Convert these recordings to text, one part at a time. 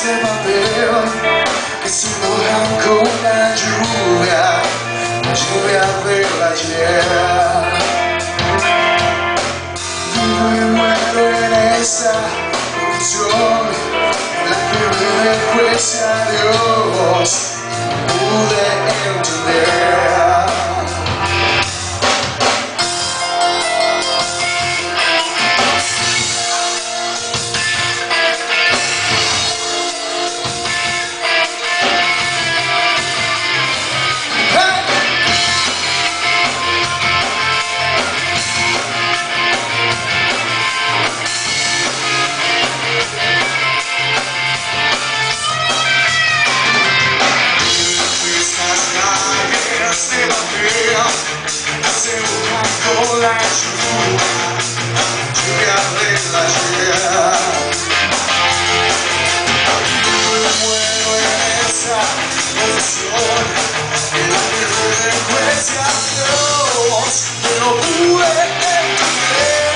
de papel que se mojan con la lluvia del ayer. Vivo y muero en esa ilusión en la que me cuesta a Dios pude entender. Se mojan con la lluvia del ayer. Me muero en esa posición en la que me cuesta a Dios que no pude entender.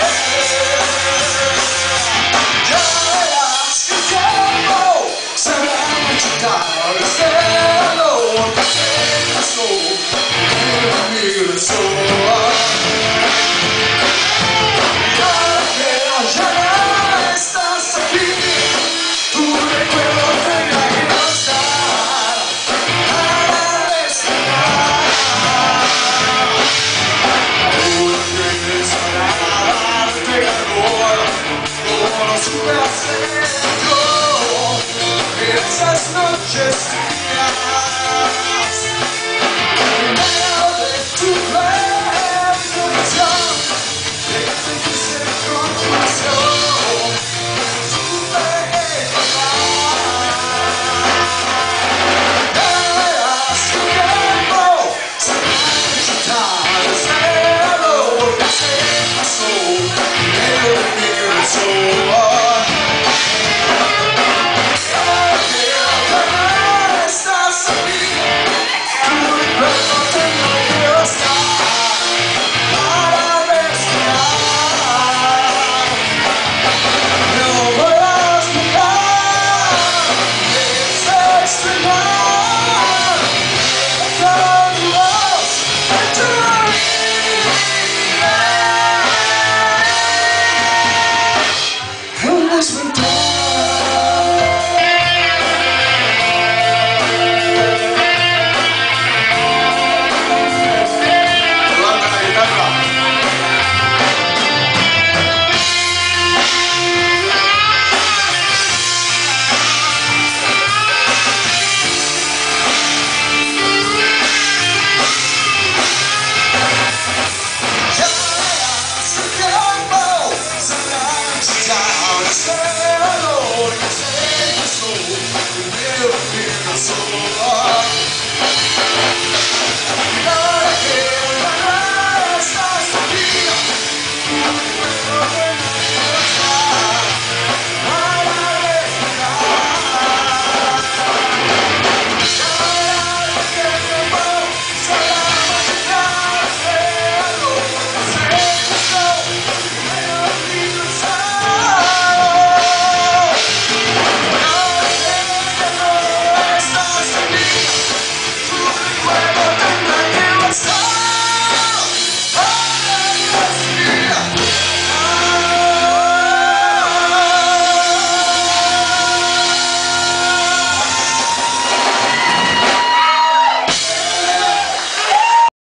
Ya verás que el tiempo se va a marchitar el cielo que se pasó en mi sol. Esas noches